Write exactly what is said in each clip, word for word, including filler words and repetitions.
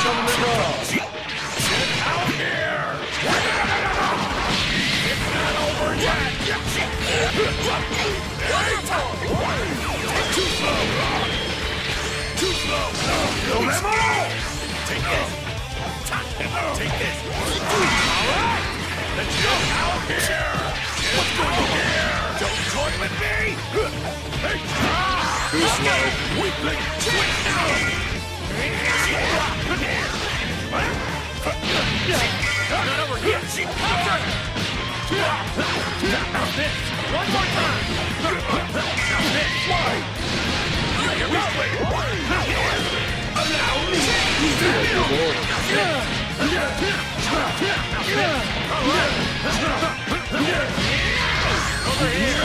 Tournament Brawl. Get out here! It's not over yet! Too slow! Too slow! No memo! Take this! Take this! Alright! Let's get out here! What's going on here? Don't toy with me! Hey! Too slow! Weakling! Switch now! Not over here! Counter! Now this! One more time! Now this! Why? Here we go! Allow me! Over here!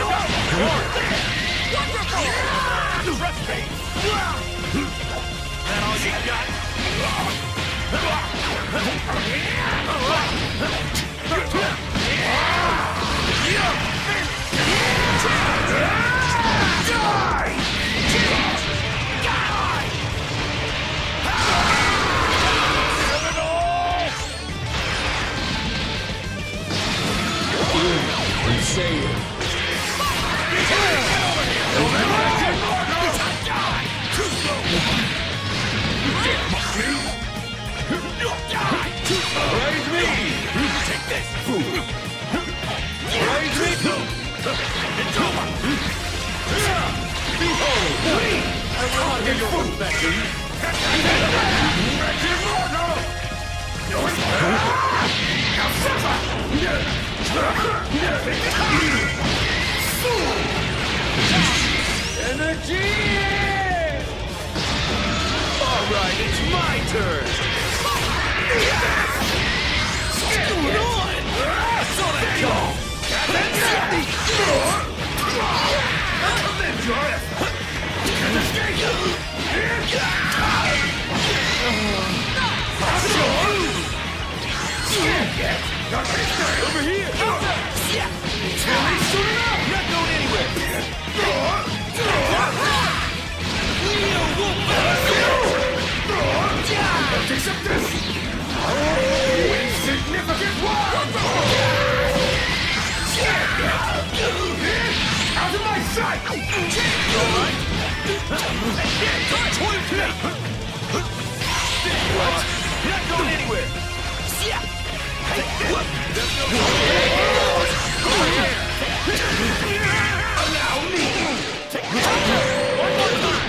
Trust me! That all you got? Insane. Raise me! Take this! Raise me! It's over! Behold! I will not get your food back, do you? Energy! Alright, it's my turn! What's going on? I saw that go! Over here! Not going anywhere! Accept this! Insignificant one! Out of my sight! Alright! What? Not going anywhere! Allow me! One more time!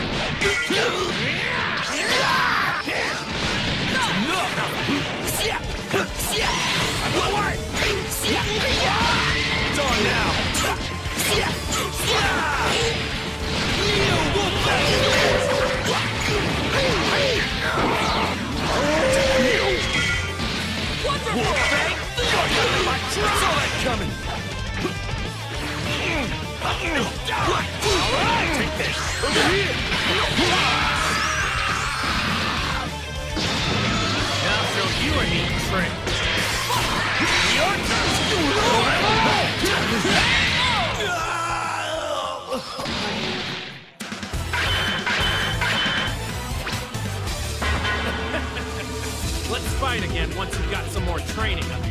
It's on now! Wolfbang! I saw that coming! Alright! Take this! Over here! Now I'll show you a neat trick! Your turn! Let's fight again once you've got some more training under